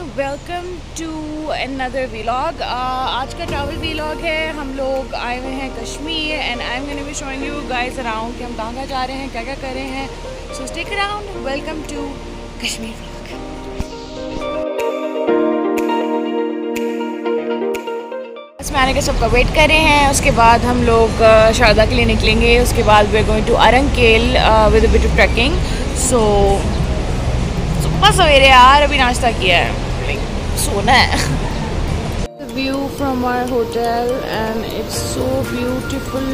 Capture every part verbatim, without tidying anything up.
Welcome to another vlog. आज का travel vlog है। हम लोग आए हुए हैं Kashmir and I am gonna be showing you guys around कि हम कहाँ कहाँ जा रहे हैं, क्या क्या कर रहे हैं। So stick around. Welcome to Kashmir vlog. बस मैंने का सबका वेट कर रहे हैं। उसके बाद हम लोग शारदा के लिए निकलेंगे। उसके बाद we are going to Arangkel with a bit of trekking. So सुबह सवेरे यार अभी नाश्ता किया है, सोना है। View from our hotel and it's so beautiful.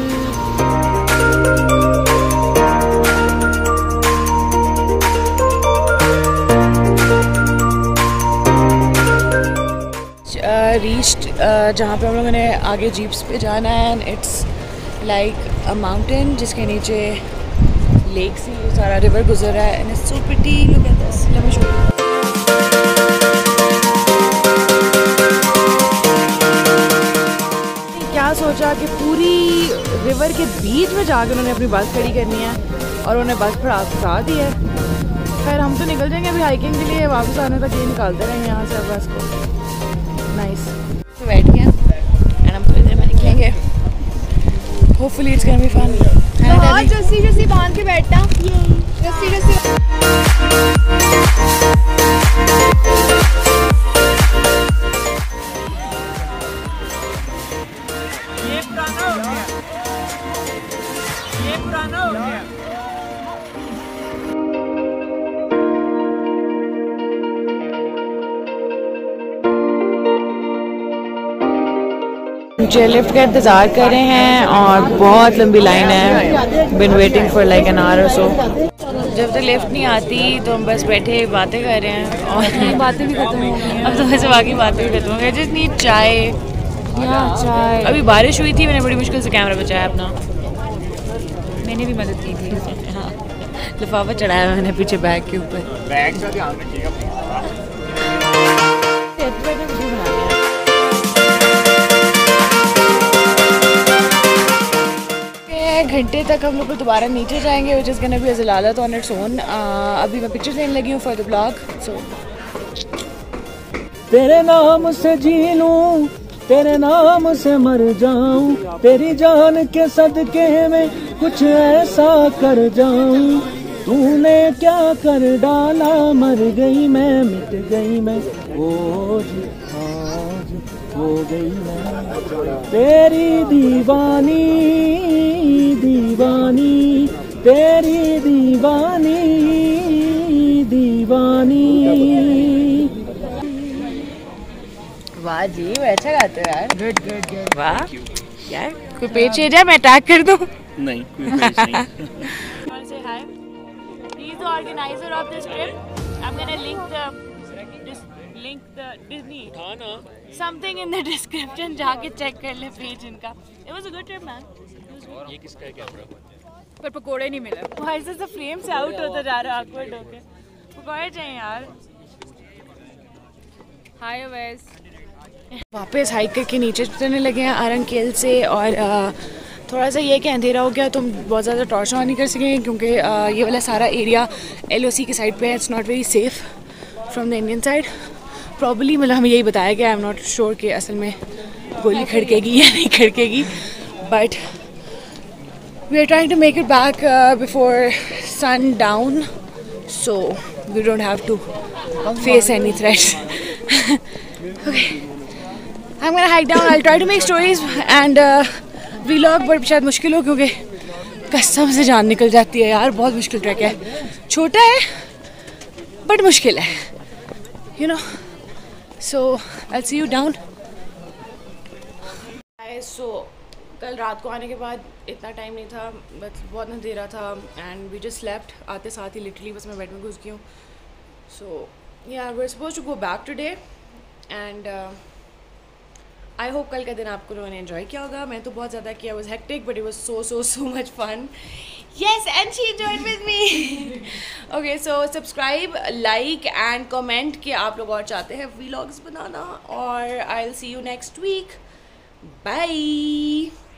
Reached जहाँ पे हम लोगों ने आगे जीप्स पे जाना है and it's like a mountain जिसके नीचे लेक से ये सारा रिवर गुजर रहा है and it's so pretty. Look at this, let me show you. क्या सोचा कि पूरी रिवर के बीच में जाकर उन्होंने अपनी बस खड़ी करनी है और उन्हें बस पर फंसा दी है। खैर हम तो निकल जाएंगे अभी हाइकिंग के लिए, वापस आने तक ये निकालते रहेंगे यहाँ से बस को। नाइस। तो बैठ गया एंड हम थोड़ी देर में निकलेंगे। Hopefully it's gonna be fun. हाँ, रस्सी रस्सी बांध के बैठना। रस्सी रस्सी ये पुराना हो गया, ये पुराना हो गया। मुझे लिफ्ट का इंतज़ार कर रहे हैं और बहुत लंबी लाइन है। Been waiting for like an hour और सो। जब तक लिफ्ट नहीं आती तो हम बस बैठे बातें कर रहे हैं और बातें भी खत्म हो गई। अब तो वैसे बाकी बातें भी खत्म हो गई। जस्ट नीड चाय। चाय। अभी बारिश हुई थी, मैंने बड़ी मुश्किल से कैमरा बचाया अपना। मैंने भी मदद की थी। हाँ, लिफाफा चढ़ाया मैंने पीछे बैग के ऊपर। बैग का ध्यान रखिएगा। घंटे तक हम लोग दोबारा नीचे जाएंगे which is gonna be a ज़लालत ऑन इट्स ओन। अभी मैं पिक्चर्स लेने लगी हूँ फॉर द ब्लॉग। सो तेरे नाम से जी लूं, तेरे नाम से मर जाऊं, तेरी जान के सदके में कुछ ऐसा कर जाऊं। तूने क्या कर डाला, मर गई मैं, मिट गई मैं, ओ जी आज हो गई मैं। तेरी दीवानी दीवानी, तेरी दीवानी दीवानी। वाह जी, वो अच्छा गाते हो यार। Good good good. वाह यार, कोई पेज है मैं टैग कर दूं? नहीं, कोई पेज नहीं। Want to say hi? He's the organizer of this trip. I'm gonna link the this link the Disney something in the description. जाके चेक कर ले पेज इनका। It was a good trip man. ये किसका है camera? पर पकोड़े नहीं मिले। Why is this फ्रेम से आउट होता जा रहा है awkward होके? पकोड़े चाहिए यार। Hi Wes. वापस हाइक करके नीचे उतरने लगे हैं अरंकेल से और थोड़ा सा ये कि अंधेरा हो गया तो हम बहुत ज़्यादा टॉर्च ऑन नहीं कर सकेंगे क्योंकि ये वाला सारा एरिया एलओसी की साइड पे है। It's not very safe from the Indian side. Probably मतलब हमें यही बताया गया। आई एम नॉट श्योर कि असल में गोली खड़केगी या नहीं खड़केगी, but we are trying to make it back before sun down so we don't have to face any threats. Okay, I'm gonna hike down. I'll try to make stories and uh, vlog, but शायद मुश्किल हो क्योंकि कसम से जान निकल जाती है यार। बहुत मुश्किल ट्रैक है, छोटा है बट मुश्किल है, you know. So I'll see you down. So कल रात को आने के बाद इतना टाइम नहीं था, बस बहुत अंधेरा था एंड वी जस्ट स्लेप्ट। आते साथ ही लिटरली बस मैं बेड में घुस गई हूँ। So yeah we are supposed to go back today and I hope कल का दिन आपको लोगों ने एंजॉय किया होगा। मैं तो बहुत ज़्यादा किया। Was hectic but it was so so so much fun. Yes and she enjoyed with me. Okay, so subscribe, like and comment कि आप लोग और चाहते हैं व्लॉग्स बनाना और I will see you next week. Bye.